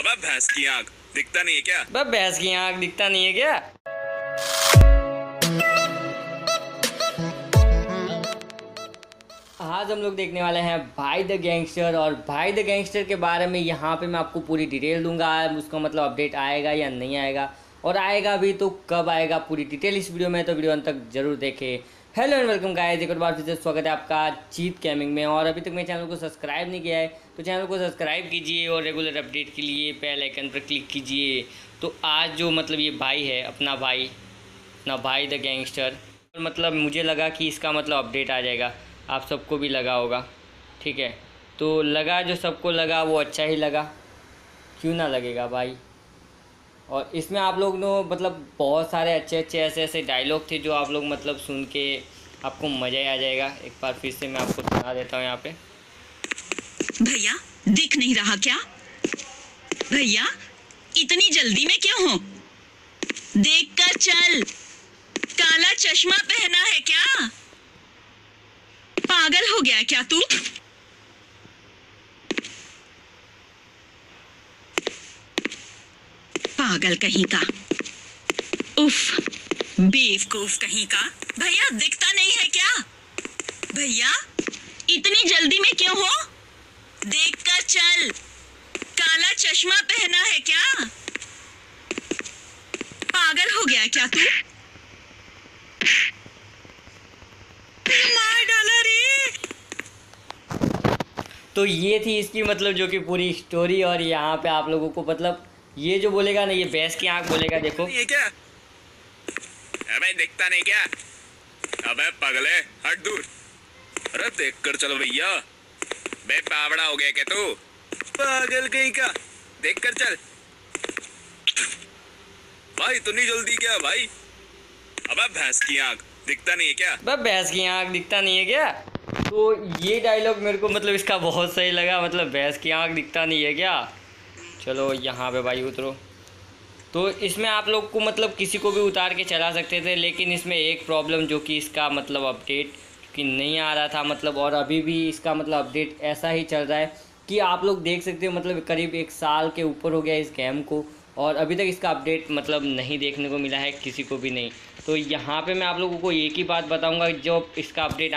अबे भैंस की आंख दिखता नहीं है क्या? बस भैंस की आंख दिखता नहीं है क्या? आज हम लोग देखने वाले हैं भाई द गैंगस्टर। और भाई द गैंगस्टर के बारे में यहाँ पे मैं आपको पूरी डिटेल दूंगा। उसका मतलब अपडेट आएगा या नहीं आएगा, और आएगा भी तो कब आएगा, पूरी डिटेल इस वीडियो में, तो वीडियो अंत तक जरूर देखें। हेलो एंड वेलकम गाइस, एक और बार फिर से स्वागत है आपका जीत गेमिंग में। और अभी तक मेरे चैनल को सब्सक्राइब नहीं किया है तो चैनल को सब्सक्राइब कीजिए और रेगुलर अपडेट के लिए बेल आइकन पर क्लिक कीजिए। तो आज जो मतलब ये भाई है, अपना भाई द गैंगस्टर, मतलब मुझे लगा कि इसका मतलब अपडेट आ जाएगा, आप सबको भी लगा होगा, ठीक है। तो लगा, जो सबको लगा वो अच्छा ही लगा, क्यों ना लगेगा भाई। और इसमें आप लोग ने मतलब बहुत सारे अच्छे अच्छे ऐसे डायलॉग थे जो आप लोग मतलब सुन के आपको मज़ा ही आ जाएगा। एक बार फिर से मैं आपको सुना देता हूँ यहाँ पे। भैया दिख नहीं रहा क्या? भैया इतनी जल्दी में क्यों हो? देख कर चल, काला चश्मा पहना है क्या? पागल हो गया क्या तू? पागल कहीं का, उफ, बेवकूफ कहीं का। भैया दिखता नहीं है क्या? भैया इतनी जल्दी में क्यों हो? देख कर चल, काला चश्मा पहना है क्या? पागल हो गया क्या तू? मार डाला रे। तो ये थी इसकी मतलब जो कि पूरी स्टोरी। और यहाँ पे आप लोगों को मतलब ये जो बोलेगा ना, ये भैंस की आंख बोलेगा, देखो। ये क्या? अबे दिखता नहीं क्या? अबे पगले हट दूर। अरे देख कर चलो भैया। बे पावड़ा हो गया क्या तू? पागल कहीं का, देख कर चल। भाई इतनी जल्दी क्या भाई? अबे भैंस की आंख दिखता नहीं है क्या? बस भैंस की आंख दिखता नहीं है क्या? तो ये डायलॉग मेरे को मतलब इसका बहुत सही लगा, मतलब भैंस की आंख दिखता नहीं है क्या। चलो यहाँ पे भाई उतरो। तो इसमें आप लोग को मतलब किसी को भी उतार के चला सकते थे, लेकिन इसमें एक प्रॉब्लम जो कि इसका मतलब अपडेट कि नहीं आ रहा था मतलब, और अभी भी इसका मतलब अपडेट ऐसा ही चल रहा है कि आप लोग देख सकते हो मतलब करीब 1 साल के ऊपर हो गया इस गेम को, और अभी तक इसका अपडेट मतलब नहीं देखने को मिला है किसी को भी नहीं। तो यहाँ पे मैं आप लोगों को एक ही बात बताऊँगा, जो इसका अपडेट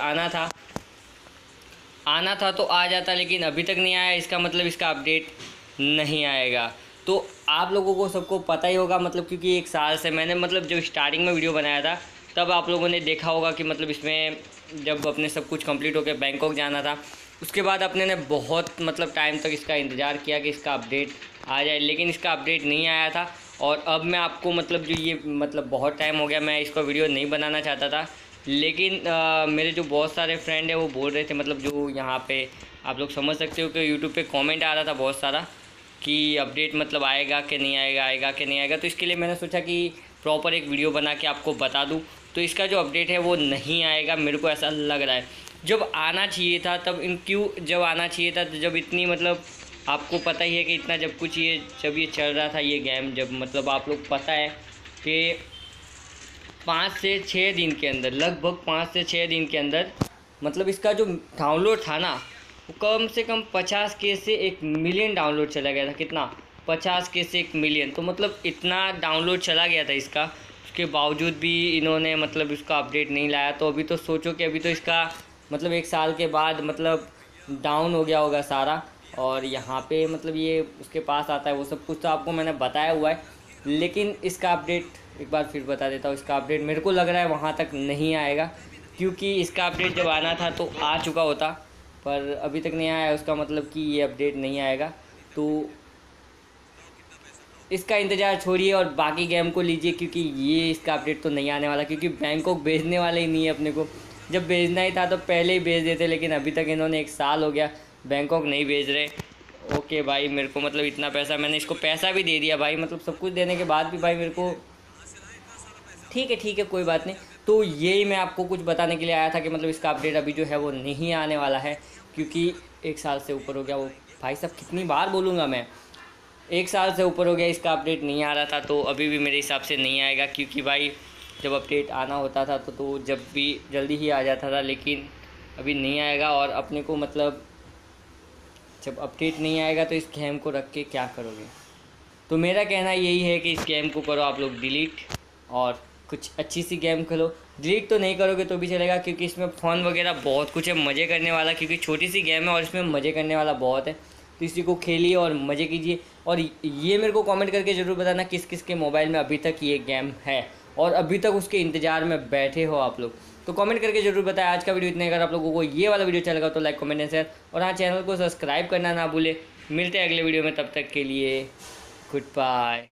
आना था तो आ जाता, लेकिन अभी तक नहीं आया, इसका मतलब इसका अपडेट नहीं आएगा। तो आप लोगों को सबको पता ही होगा मतलब, क्योंकि 1 साल से मैंने मतलब जो स्टार्टिंग में वीडियो बनाया था तब आप लोगों ने देखा होगा कि मतलब इसमें जब अपने सब कुछ कंप्लीट होकर बैंकॉक जाना था, उसके बाद अपने ने बहुत मतलब टाइम तक इसका इंतज़ार किया कि इसका अपडेट आ जाए, लेकिन इसका अपडेट नहीं आया था। और अब मैं आपको मतलब जो ये मतलब बहुत टाइम हो गया, मैं इसका वीडियो नहीं बनाना चाहता था, लेकिन मेरे जो बहुत सारे फ्रेंड हैं वो बोल रहे थे, मतलब जो यहाँ पे आप लोग समझ सकते हो कि यूट्यूब पे कमेंट आ रहा था बहुत सारा कि अपडेट मतलब आएगा कि नहीं आएगा, आएगा कि नहीं आएगा। तो इसके लिए मैंने सोचा कि प्रॉपर एक वीडियो बना के आपको बता दूं। तो इसका जो अपडेट है वो नहीं आएगा, मेरे को ऐसा लग रहा है। जब आना चाहिए था तब जब आना चाहिए था, तो जब इतनी मतलब आपको पता ही है कि इतना जब कुछ ये जब ये चल रहा था ये गेम, जब मतलब आप लोग पता है कि 5 से 6 दिन के अंदर, लगभग 5 से 6 दिन के अंदर मतलब इसका जो डाउनलोड था ना, वो कम से कम 50K से 1 मिलियन डाउनलोड चला गया था। कितना? 50K से 1 मिलियन। तो मतलब इतना डाउनलोड चला गया था इसका, उसके बावजूद भी इन्होंने मतलब इसका अपडेट नहीं लाया। तो अभी तो सोचो कि अभी तो इसका मतलब 1 साल के बाद मतलब डाउन हो गया होगा सारा। और यहाँ पे मतलब ये उसके पास आता है, वो सब कुछ तो आपको मैंने बताया हुआ है, लेकिन इसका अपडेट एक बार फिर बता देता हूँ। इसका अपडेट मेरे को लग रहा है वहाँ तक नहीं आएगा, क्योंकि इसका अपडेट जब आना था तो आ चुका होता, पर अभी तक नहीं आया। उसका मतलब कि ये अपडेट नहीं आएगा, तो इसका इंतज़ार छोड़िए और बाकी गेम को लीजिए, क्योंकि ये इसका अपडेट तो नहीं आने वाला, क्योंकि बैंकॉक भेजने वाले ही नहीं है अपने को। जब भेजना ही था तो पहले ही भेज देते, लेकिन अभी तक इन्होंने 1 साल हो गया बैंकॉक नहीं भेज रहे। ओके भाई, मेरे को मतलब इतना पैसा, मैंने इसको पैसा भी दे दिया भाई, मतलब सब कुछ देने के बाद भी भाई मेरे को ठीक है कोई बात नहीं। तो यही मैं आपको कुछ बताने के लिए आया था कि मतलब इसका अपडेट अभी जो है वो नहीं आने वाला है, क्योंकि 1 साल से ऊपर हो गया। वो भाई साहब कितनी बार बोलूँगा मैं, 1 साल से ऊपर हो गया इसका अपडेट नहीं आ रहा था। तो अभी भी मेरे हिसाब से नहीं आएगा, क्योंकि भाई जब अपडेट आना होता था तो जब भी जल्दी ही आ जाता था, लेकिन अभी नहीं आएगा। और अपने को मतलब जब अपडेट नहीं आएगा तो इस गेम को रख के क्या करोगे। तो मेरा कहना यही है कि इस गेम को करो आप लोग डिलीट और कुछ अच्छी सी गेम खेलो। डिलीट तो नहीं करोगे तो भी चलेगा, क्योंकि इसमें फ़न वगैरह बहुत कुछ है, मज़े करने वाला, क्योंकि छोटी सी गेम है और इसमें मज़े करने वाला बहुत है। तो इसी को खेलिए और मज़े कीजिए। और ये मेरे को कमेंट करके ज़रूर बताना किस किस के मोबाइल में अभी तक ये गेम है और अभी तक उसके इंतज़ार में बैठे हो आप लोग। तो कमेंट करके ज़रूर बताएं। आज का वीडियो इतना ही। अगर आप लोगों को ये वाला वीडियो अच्छा लगा तो लाइक कमेंट एंड शेयर, और हाँ, चैनल को सब्सक्राइब करना ना भूले। मिलते हैं अगले वीडियो में, तब तक के लिए गुड बाय।